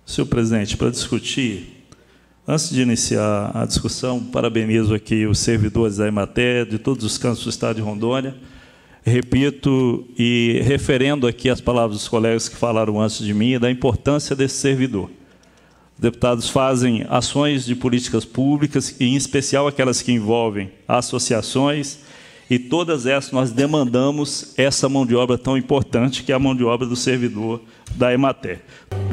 Senhor presidente, para discutir, antes de iniciar a discussão, parabenizo aqui os servidores da Emater, de todos os cantos do Estado de Rondônia. Repito e referendo aqui as palavras dos colegas que falaram antes de mim, da importância desse servidor. Os deputados fazem ações de políticas públicas, e em especial aquelas que envolvem associações, e todas essas nós demandamos essa mão de obra tão importante, que é a mão de obra do servidor da Emater.